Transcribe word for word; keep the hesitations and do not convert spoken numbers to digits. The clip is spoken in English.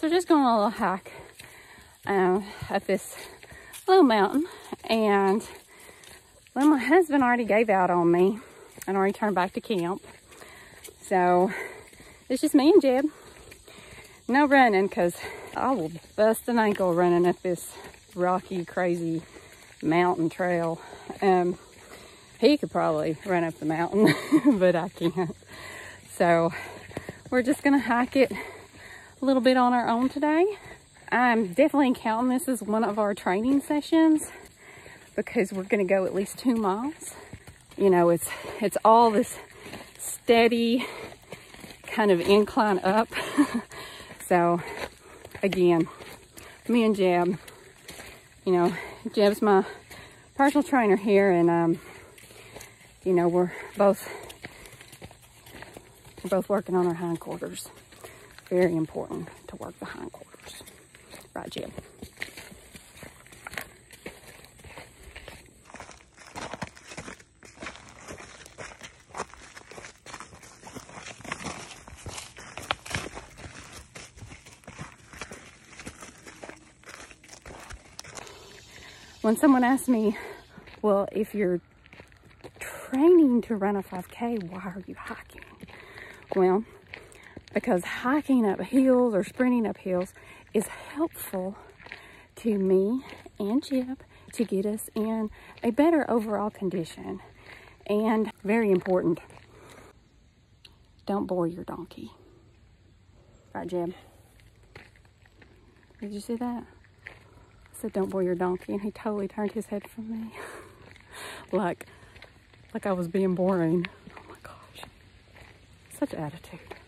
So we're just going on a little hike um, up this little mountain. And well, my husband already gave out on me and already turned back to camp. So it's just me and Jeb. No running, because I will bust an ankle running up this rocky, crazy mountain trail. Um, he could probably run up the mountain, but I can't. So we're just gonna hike it a little bit on our own today. I'm definitely counting this as one of our training sessions because we're gonna go at least two miles. You know, it's it's all this steady kind of incline up. So again, me and Jeb, you know, Jeb's my personal trainer here, and um, you know, we're both we're both working on our hindquarters. Very important to work the hindquarters. Right, Jeb? When someone asks me, well, if you're training to run a five K, why are you hiking? Well, because hiking up hills or sprinting up hills is helpful to me and Jeb to get us in a better overall condition. And very important, don't bore your donkey. Right, Jeb? Did you see that? I said, don't bore your donkey, and he totally turned his head from me. like, like I was being boring. Oh my gosh. Such attitude.